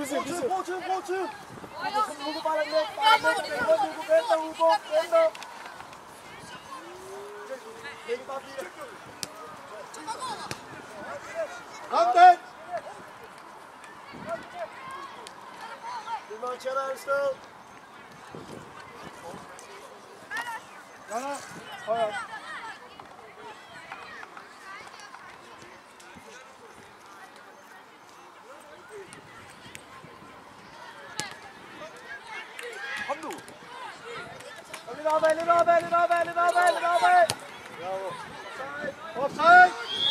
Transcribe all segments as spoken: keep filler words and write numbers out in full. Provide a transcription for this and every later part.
Brug tid, brug tid, brug tid! Hugo, bare lad den væk, bare lad den væk, Hugo, venter, Hugo, venter! Mikkel, bare bliv der. Kom den! Vi må tjene et sted. Gunnar, højere. Kom nu! Kom lidt opad, lidt opad, lidt opad, lidt opad, lidt opad! Bravo! Offside!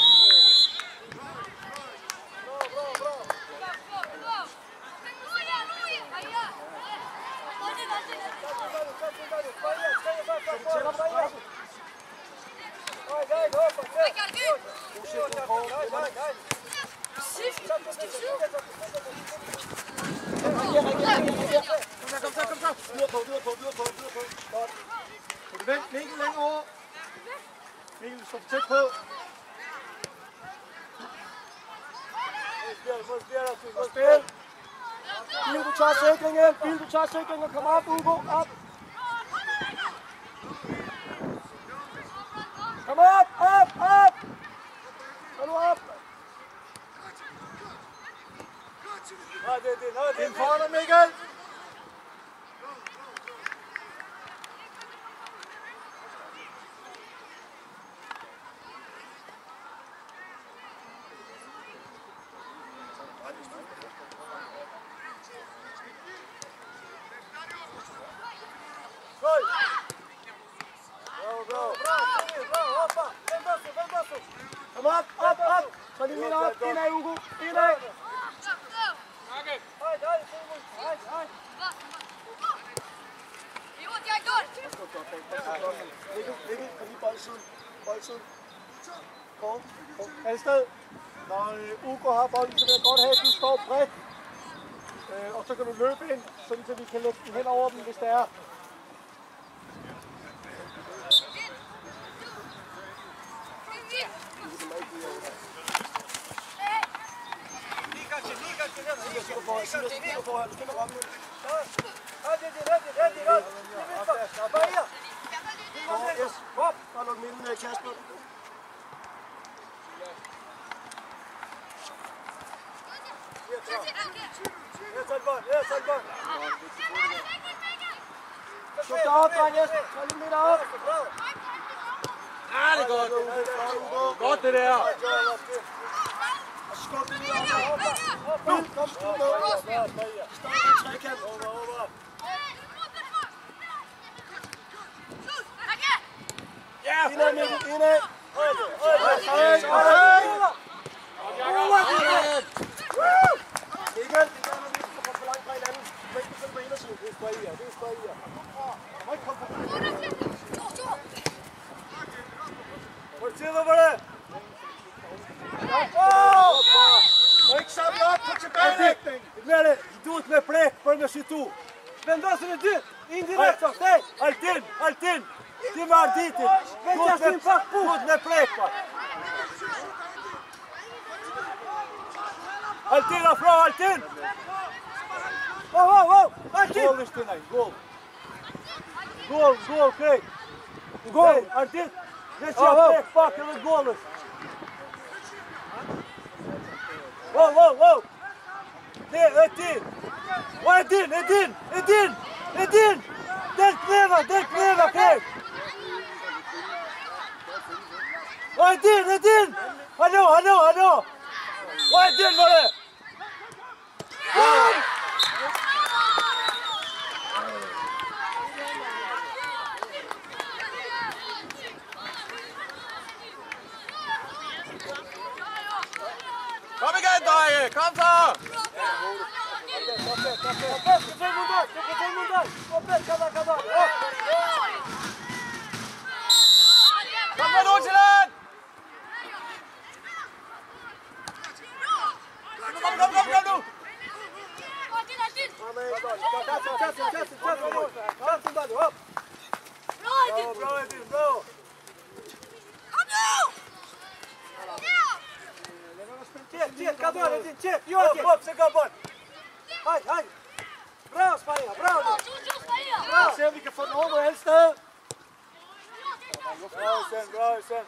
Kom så, kom så! Videre på, videre på, videre på, videre på. Godt. Kan du vente Mikkel længere over? Mikkel, du står for tæt på. Få spil, få spil. Bil, du tager sikringen. Bil, du tager sikringen. Kom op, Hugo. Op. Kom op, op, op. Kom nu op. Nå, det er det. Nå, det er foran dig, Mikkel. Kom op, op, op! Så lige min op. Indad, Hugo. Indad. Mikkel, Mikkel, kom lige boldsiden. Boldsiden. Kort. Alsted. Når Hugo har bolden, så vil jeg godt have, at du står bredt. Øh, og så kan du løbe ind, sådan så vi kan lægge den hen over dem, hvis det er. Bare luk midten af Kasper. Her tager bold, her tager bold. Skub dig op, Daniel. Tag lige lidt op. Ah, det er godt. Godt det der. Skub det lige op. Kom, kom, skub med. Stop en trekant. Over, over. Indad, Mikkel, indad. Højde, højde. Mikkel, det gør, når vi skal komme for langt fra hinanden. Du må ikke begynde på indersiden. Det er spray her, det er spray her. Du må ikke komme for langt. Hvor er det, hvor er det? Du må ikke samle op på tilbagelægning. Гледай, идут на плек по нашиту. Вендос идет, индиректор, стой! Альтин, Альтин! Ты мардитель! Тут на плек! Альтин, Афро, Альтин! Воу, воу, воу! Альтин! Гол лишь ты най, гол! Гол, гол, Крейг! Гол, Альтин! Здесь я плек, паковый голос! Воу, воу, воу! Один! Один! Один! Один! Один! Del pleva! Del pleva! Крейг! Один! Один! Алло! Алло! Алло! Один var det! Kom igen, drenge! Kom så! Kom med Nordsjælland! Kom, kom, kom, kom nu! Hej, hej. Bravo, Springer. Bravo. Lad os se, om vi kan få den over på alle steder. Bravo, Sen. Bravo, Sen.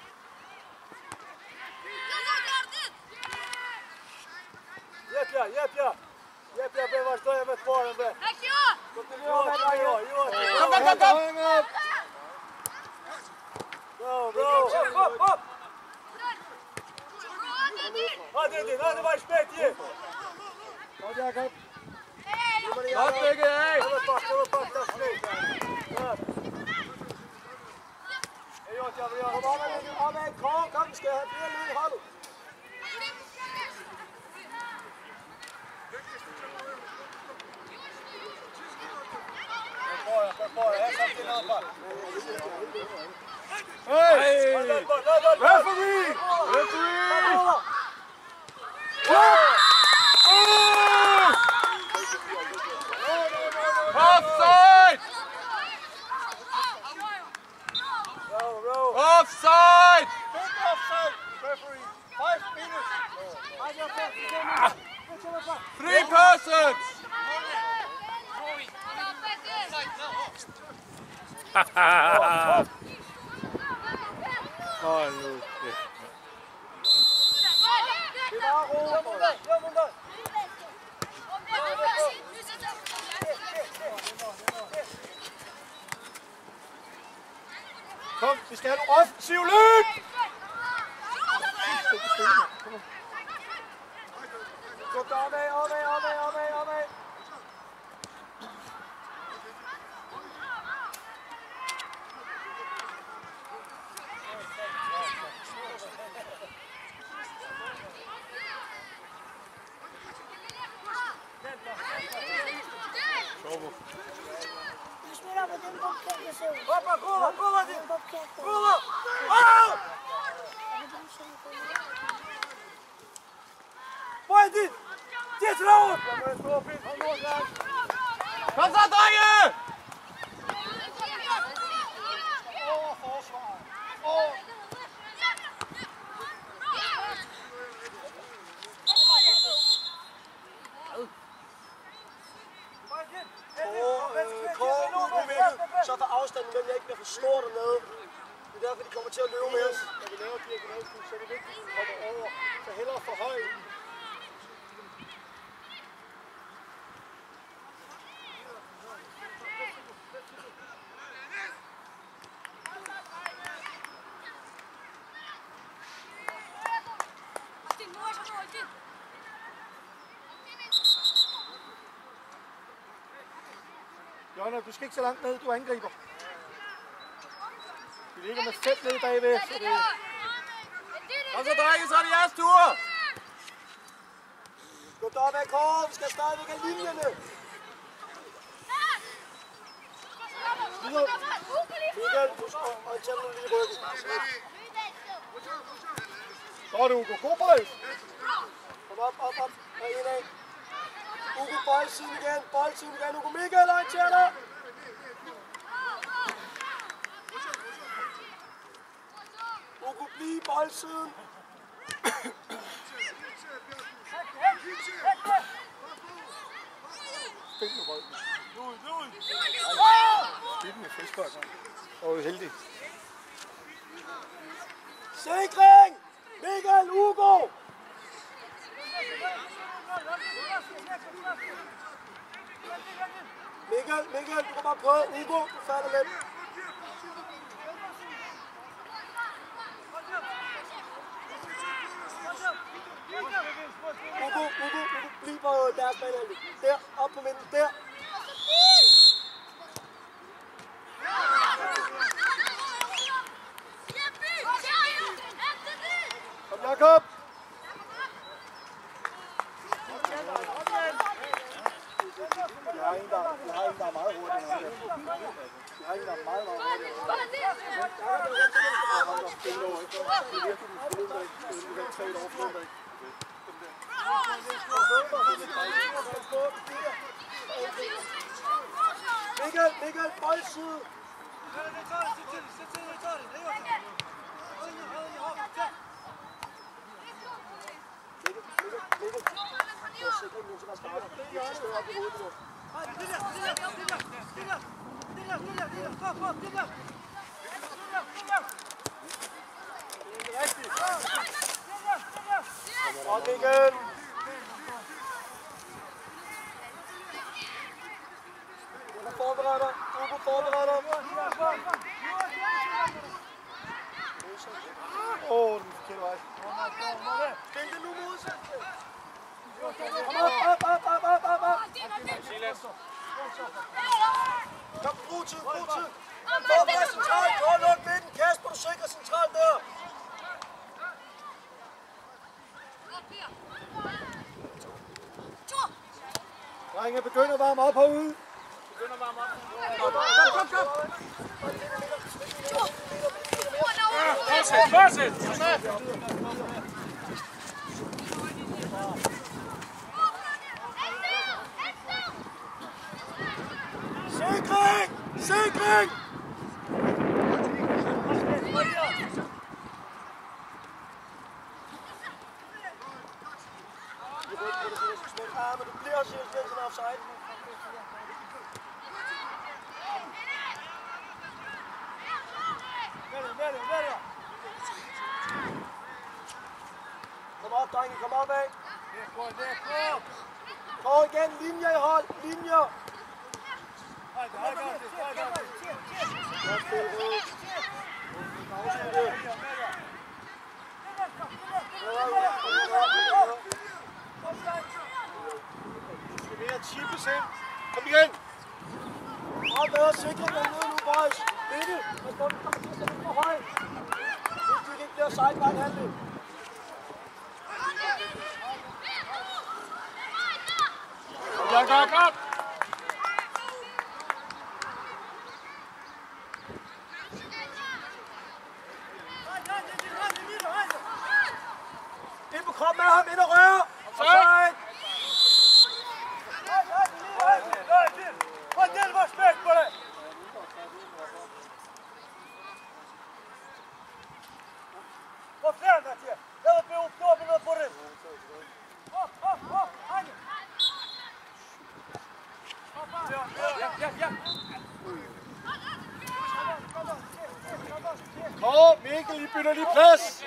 Jep, ja, jep, ja. Jep, ja, Bevaš, stoje med tvojem, be. Kontinuiramo, Ivo, Ivo. Kom, kom, kom, kom. Bravo, bravo. Hop, hop. Hadi, hadi, hadi, baš pet je. Godt, Jakob. Godt, Begge, hey. Kom og pak, kom og pak, der er sned. Godt. Hey, Jort, jeg vil gjøre. Kom op ad, op ad, kom, kom, vi skal have flere løb i holdet. Hey! Referee! Referee! Offside! Offside! Big offside, referee. Five minutes. Three persons! Hold nu kæft. Kom, vi skal have en offensiv løb. Kom der opad, opad, opad, opad, opad. Opa, kola, kola ti! Kola! Au! Pojdi! Gdje si na ovo? Kom så, drenge! Over forsvaret. Over. Så for afstanden mellem jer ikke bliver for stor dernede. Det er derfor, de kommer til at løbe med os. Når vi laver diagonalskud, så er det vigtigt, at vi kommer over. Så hellere for højt. Jonna, du skal ikke så langt ned, du angriber. Vi ligger med fem nede bagved, så det... Kom så, drenge, så er det jeres tur! Gå op ad Kåre, vi skal stadigvæk have linjerne. Videre. Michael, du skal orientere dig lige i ryggen. Så er det Ugo. God bold. Kom op, op, op. Og en af. Ugo, boldsiden igen. Boldsiden igen. Ugo, Michael, orientere dig. Ugo, bliv i boldsiden. Fik med bolden. Fik med frisbold. Og heldig. Sikring! Michael, Ugo! Michael, Michael, du kan bare prøve. Ugo, du falder lidt. Ugo, Ugo, Ugo, bliv på deres banehalvdel. Der, op på midten, der. Kom, Jakob! Jeg har en, der, jeg har en, der er meget hurtig. Jeg har en, der er meget, meget hurtig. Jeg har en, spille over efter. Det er virkelig, du spiller ikke. Det er tre år for dig. Michael, Michael, boldside. Mikkel, Mikkel, Mikkel. Det er sikkert en til at starte. Det er større op i hovedet nu. Og igen. Hun er forbereder. Ugo forbereder. Åh, den forkerte vej. Stil det nu modsat. Kom op, op, op, op, op, op. Kom, brug tid, brug tid. Forbered centralt, hold luk midten. Kasper, du sikrer centralt der. Drenge, begynder at varme op herude. Begynder at varme op. Kom, kom, kom. Fortsæt, fortsæt. Sikring! Sikring! Ja, men du bliver også helt sådan offside. Kom op, drenge, kom op af. Gå igen, linjer i hold, linjer. Godt spil, Rød. Du skal mere chippes ind. Kom igen. Og bedre sikring ned nu, boys. Mikkel, man står kommer til at sætte for højt. Hvis de ikke bliver sejt bare en halvdel. Godt, godt, godt. Ind på kroppen af ham, ind og røre. Offside. Hold del respekt på det. Hvor flere der til? Jeg vil blive opnået noget på det. Op, op, op. Ejne. Ja, ja, ja. Kom, Mikkel, I bytter lige plads.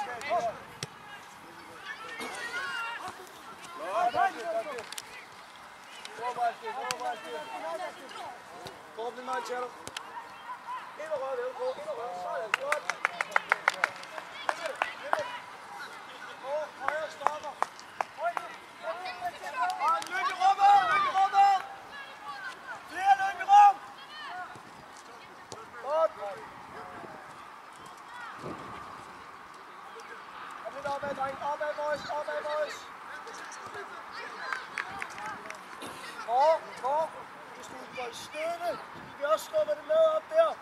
Kom, det er meget tæt. Ind og rør, vel, gå, ind og rør. Så er det godt. Og højre stopper. Og løb i rummet, løb i rummet. Flere løb i rum. Godt. Kom lidt opad, dreng. Opad, boys. Opad, boys. Hvor, hvor? Hvis du går i støtte, du kan også skubbe det med op der.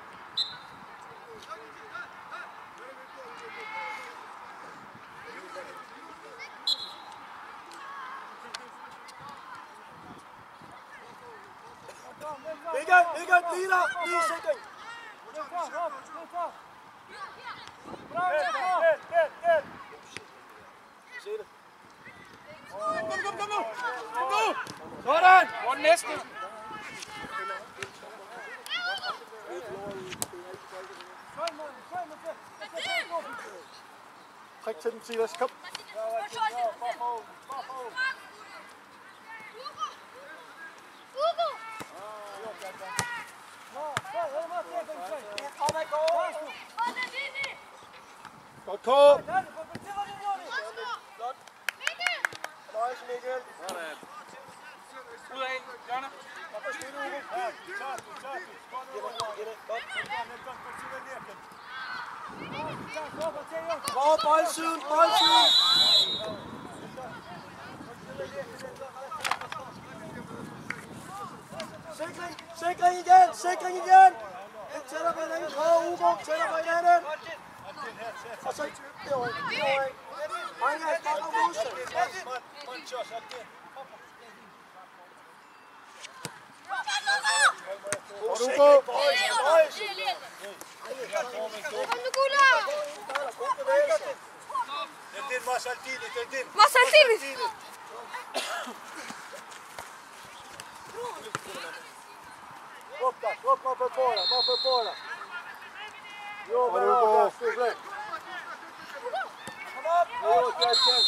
Mikkel, Mikkel, lige der, lige sikring. Se det. Kom, kom, kom nu. Kom nu. Sådan. Hvor er den næste? Træk til den, Silas. Kom. Godt, Kåre. Godt. Nøjes, Mikkel. Sådan. Ud af, Jørgen. Kom og spille, Ugo. Hvor boldsiden, boldsiden. Sikring, sikring igen, sikring igen. Lidt tættere på hinanden, prøv Ugo, tættere på hinanden. Og så derovre, derovre. Mange af jer kommer ud. Og du går. Kom nu, gutter! Det er din Marsaltini, det er din. Marsaltini! Op daar, op, op, op, op, op, op, op. Jo, maar op, ja, stuk weg. Kom op! Jo, kijk, kijk.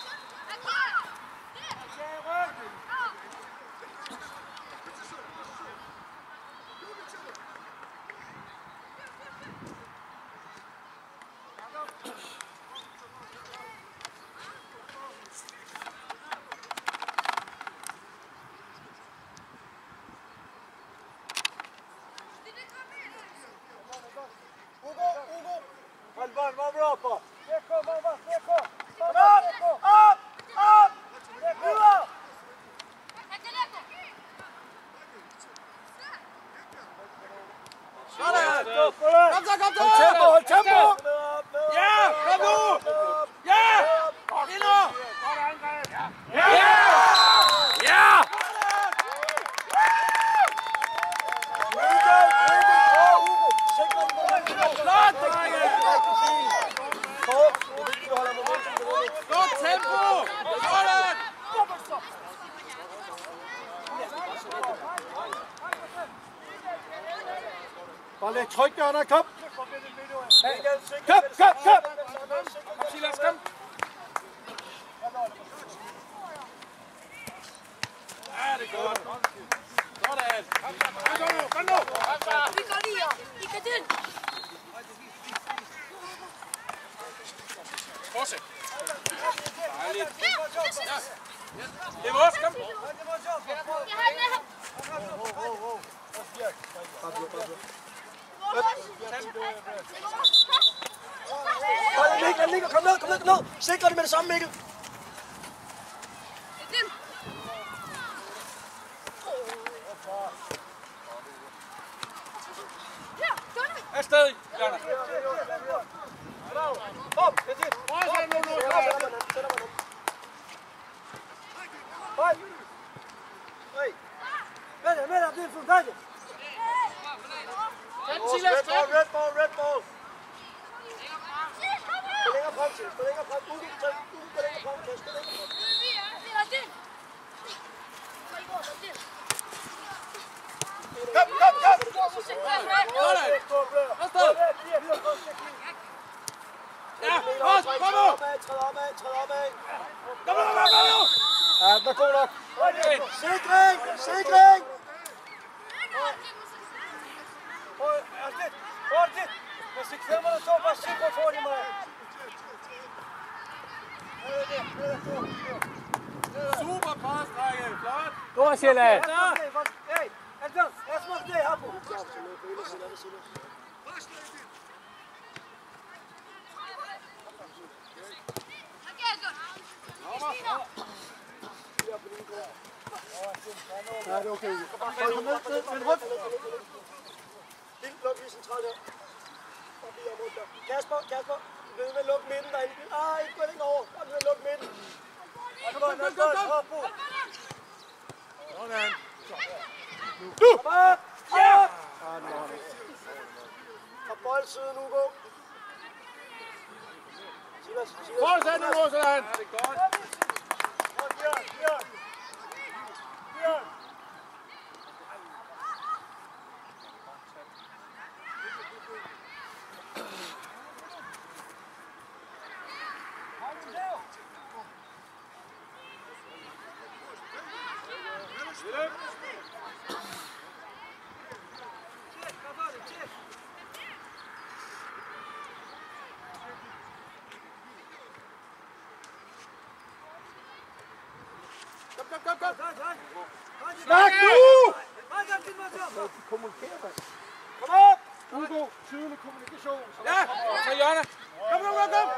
Van, var bra på! Steko, mamma, steko! Upp, upp, upp! Steko! Sådan! Kom så, kom så! Hold tempo, hold tempo! Ja, kom nu! Ja! Ind nu! Ja! Ja! Flot, drenge! Godt tempo! Sådan! Bare læg tryk der, Anna, kom! Kom, kom, kom! Silas, kom! Ja, det er godt. Sådan! Kom nu, kom nu! Vi går lige op. Vi kan den. Fortsæt! Dejligt! Ja! Det er vores, kom! Jeg har den her. Mikkel, Mikkel, kom ned, kom ned, kom ned! Sikre det med det samme, Mikkel! Afsted, Jonna! Kom, det er dit! Fortsæt nu, nu! Hej! Hej! Med dig, med dig, det er for dig! Red ball, red ball, red ball! Spil længere frem til, spil længere frem, Ugo, spil længere frem til, spil længere frem. Kom, kom, kom! Sådan! Afsted! Ja, os, kom nu! Træd opad, træd opad! Kom nu, kom nu, kom nu! Ja, den er god nok. Sikring, sikring! Artit, Artit! Jeg skal kvælde mig, der så bare sikre for dig, mig. Super pass, drenge! Flot! Godt, Sjælland! Hey, Anton, lad os smage det her på. Ja, det er okay. Kom ned, ned, vend rundt. Lille blok lige centralt her. Og vi er rundt der. Kasper, Kasper, du ved med at lukke midten derinde. Ah, ikke gå længere over. Kom med at lukke midten. Kom, kom, kom, kom. Hop på. Sådan! Nu! Kom op! Ja! Fra boldsiden, Hugo. Silas, Silas. Fortsæt nu, Nordsjælland! Ja, det er godt. Bjørn, Bjørn. Bjørn. Kom, kom, kom, kom! Snak nu! Kommunikere dig. Kom op! Hugo, tydelig kommunikation. Ja! Så Jonna! Kom, kom, kom, kom!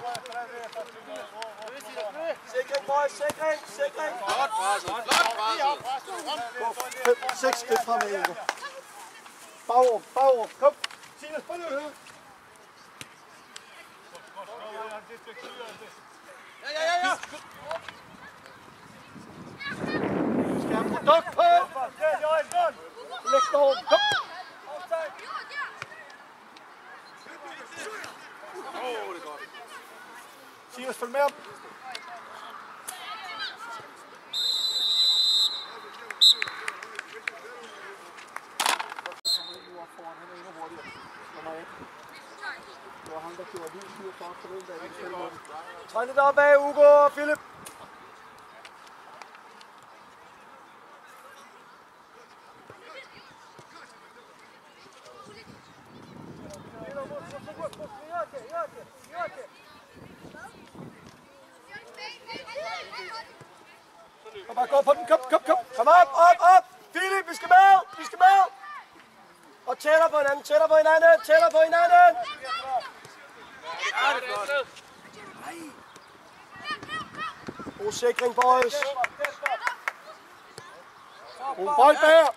Sikring, boys, sikring, sikring. Flot presset, flot presset! Fem, seks skridt fremad, Hugo. Bagrum, bagrum, kom. Silas, prøv lige at høre. Ja, ja, ja, ja! Skal have produkt på. Læg dig over. Kom. Åh, det er godt. Silas, følg med op. Træn lidt opad, Hugo og Philip. Kom bare, gå på den, kom, kom, kom. Kom op, op, op. Philip, vi skal med, vi skal med. Og tæller på hinanden, tæller på hinanden, tæller på hinanden. God sikring, boys. God bold bag.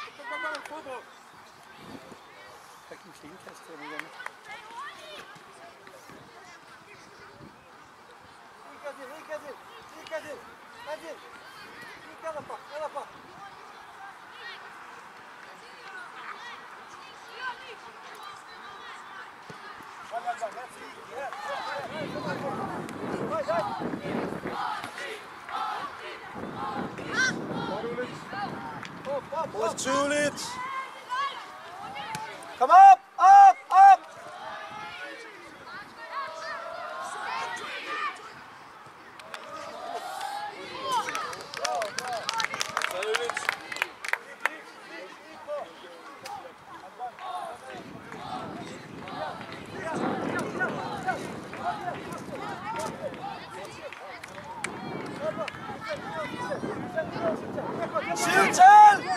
Boys, tydeligt. Kom op, op, op. Syv til!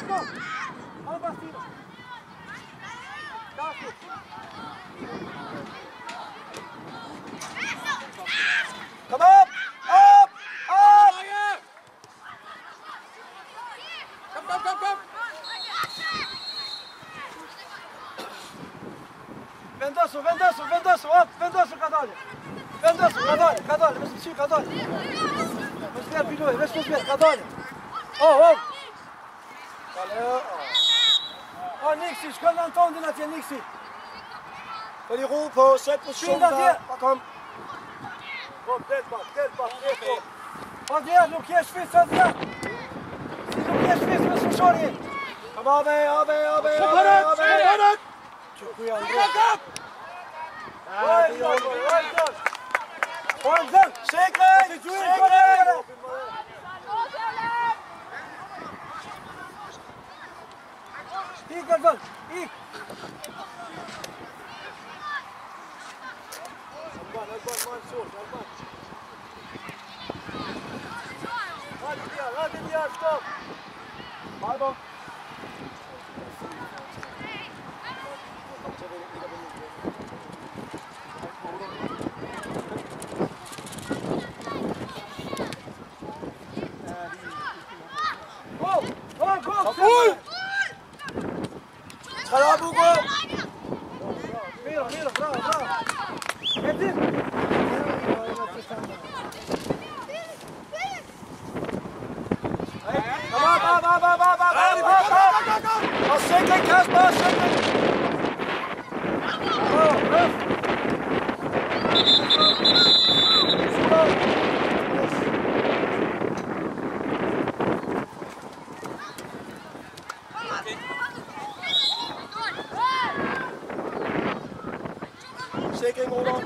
Kom op! Op! Op! Kom, kom, kom, kom! Vendoso, Vendoso, Vendoso, op! Vendoso, Cadolho! Vendoso, Cadolho, Cadolho, vem subir, Cadolho! Vem subir, Pidoi, vem subir, Cadolho! Oh, oh! Valeu! Åh, Nixi, skyld dig en tårn, den er til Nixi! Få lige ro på, sæt position der, og kom! Kom, del bak, del bak, del bak! Kom der, Lukier Schwitz, kom der! Lukier Schwitz, hvad så så det? Kom opad, opad, opad, opad, opad! Čekuji Andrej. Ja, det er jo. Hånden! Sikring! Sikring! Ik, Gordon! Ik! Alban, Alban, Mansour, Alban. Hadi diğer, hadi diğer, stop! Pardon. Go! Go, go! Full! Træd op, Hugo! Mira, mira, bravo, bravo! Get in! Kom op, op, op, op, op, op, op, op, op! Og sikring, Kasper, sikring! Åh, løft! Sikring, Olof.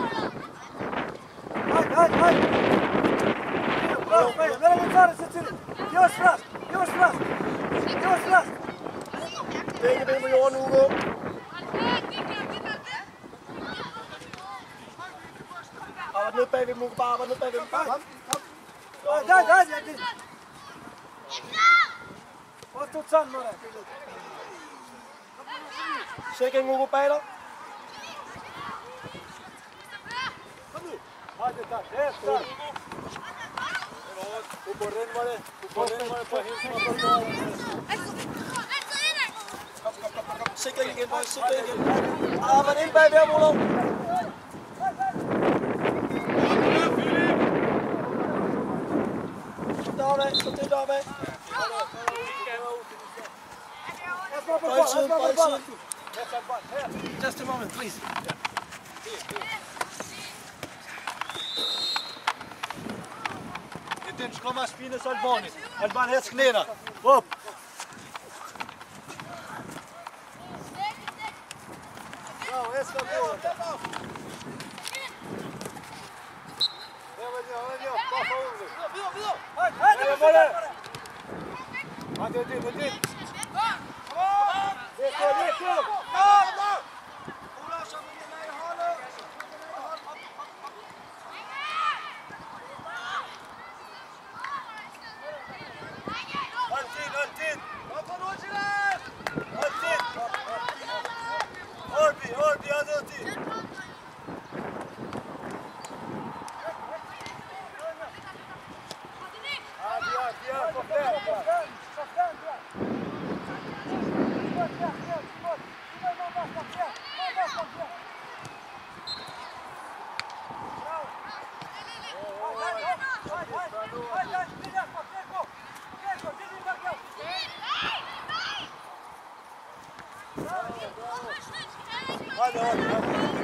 Hej, hej, hej. Lad dem tage det, sæt til det. Giv os plads, giv os plads. Giv os plads. Begge ben på jorden, Hugo. Arbejde ned bagved, Hugo. Bare arbejde ned bagved. Kom, kom. Nej, nej, nej. Hvor stod sådan, Mara? Sikring, Hugo, bag dig. Hadi tak, evet tak. Bu borren var ya, bu borren var ya, pahim. Kom, kom, kom, kom. Sikring igen, boys, sikring igen. Arbejde ind bag ved, Olof. Kom deropad, kom det deropad. Boldsiden, boldsiden. Just a moment, please. Den skrummer spine så alvorligt. Alban her sklæder. Op. Bravo, Nästa mål. Hadi hadi hadi.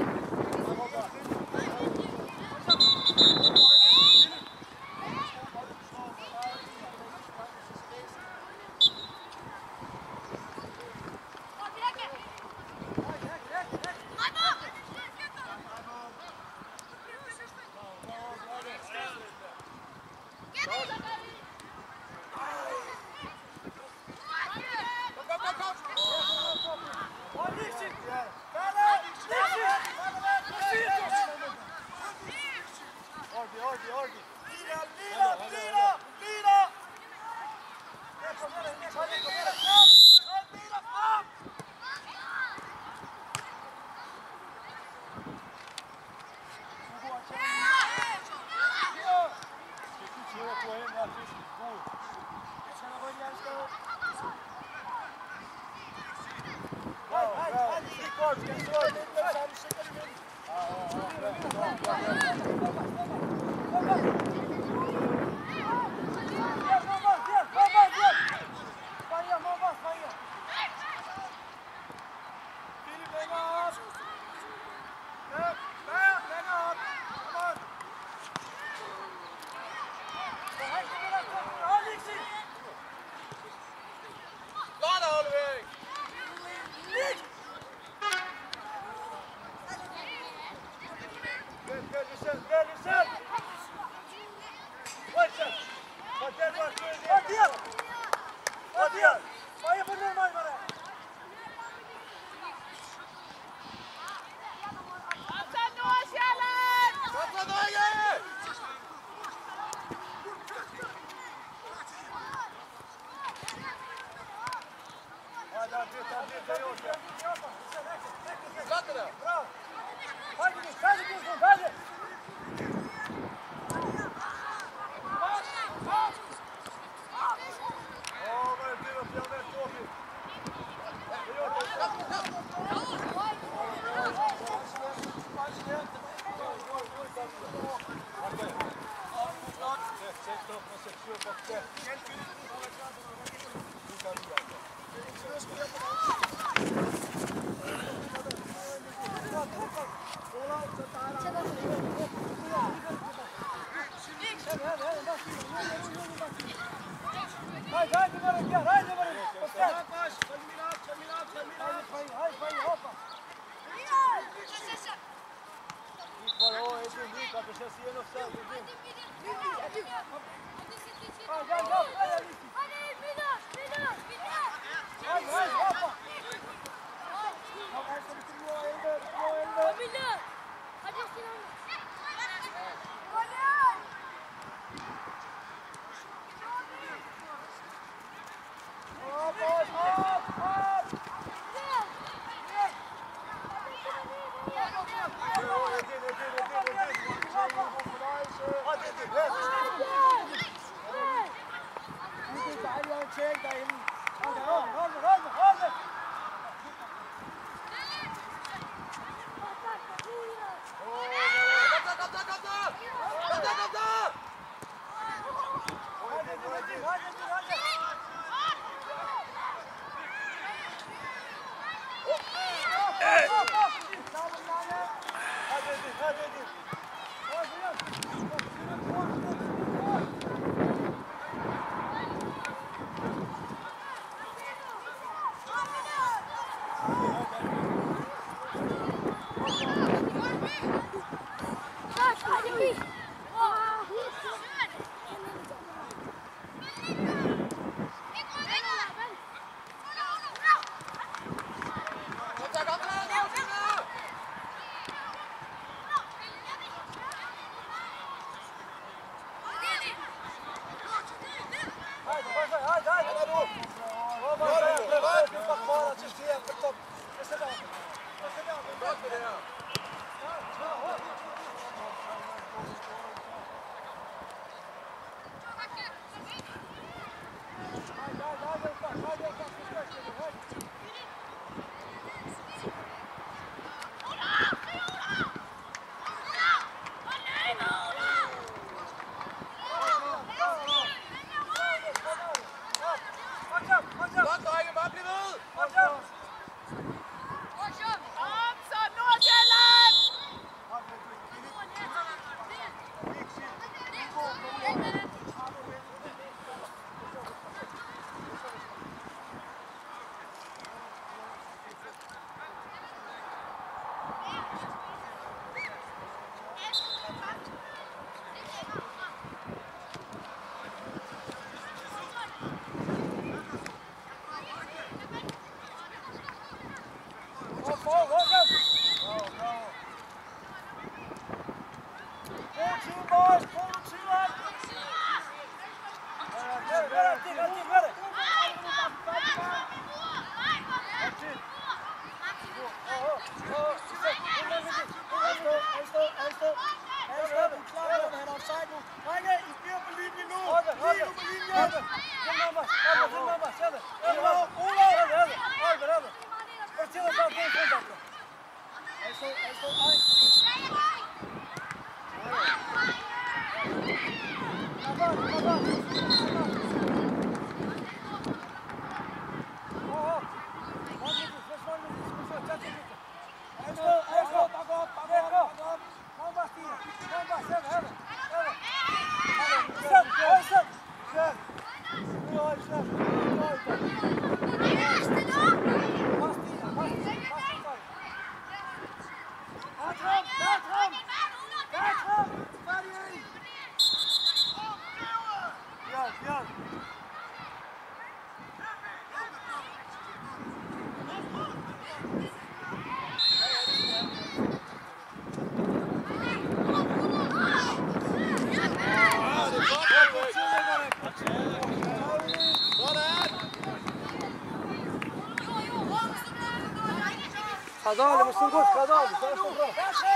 Сказали, Мусульгут, сказали, все, что бро.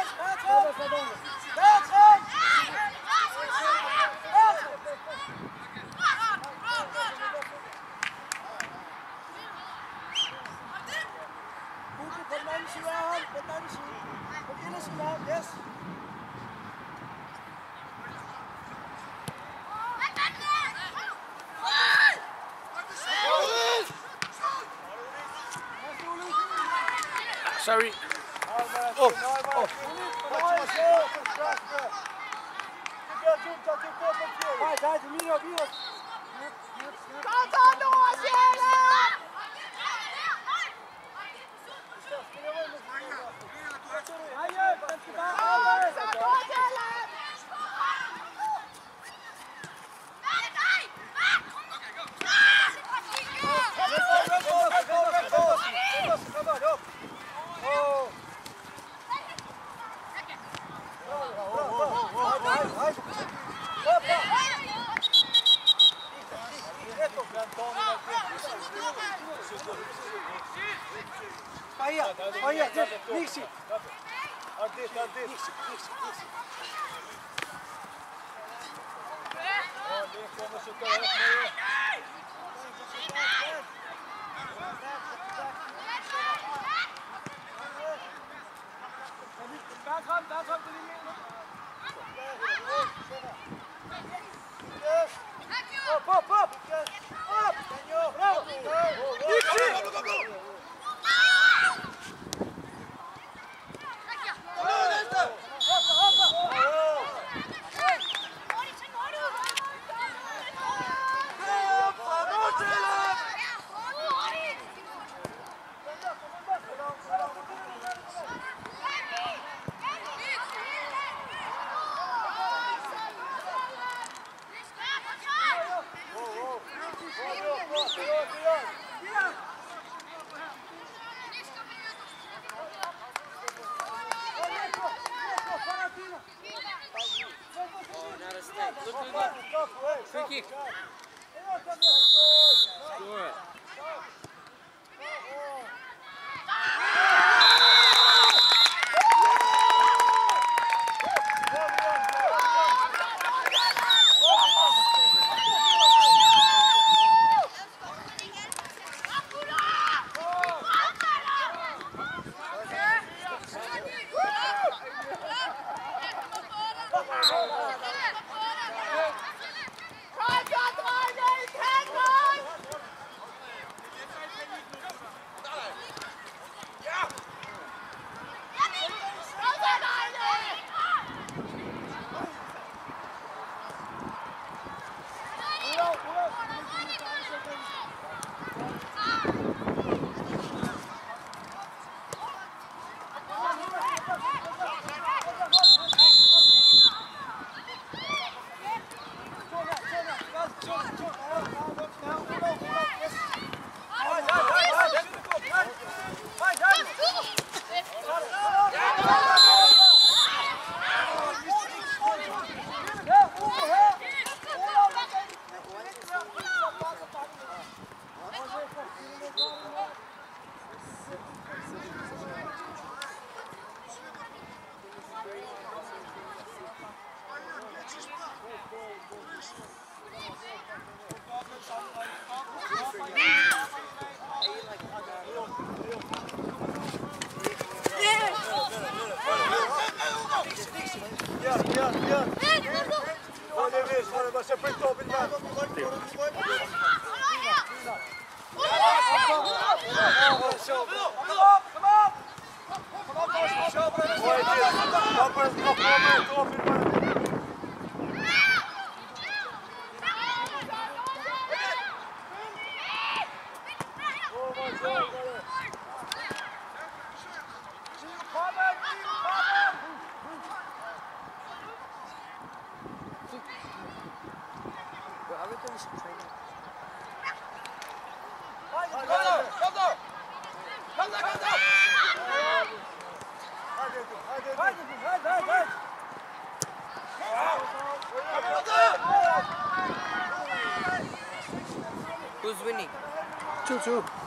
Yes. Sorry. Oh, oh. Vai, vai, Domínio, viu? Bahia, Bahia, Nixi. Ardit, Ardit. Nixi, Nixi, Nixi. Ardit, kommer sitta rätt med. Där kom, där kom till din mening. Yes. Upp, upp, upp. Upp. Bravo. Nixi. Free kick. Score it. Ja, ja, ja. Gewoon even eens, maar ze pikt op in het water. Who's winning? two two.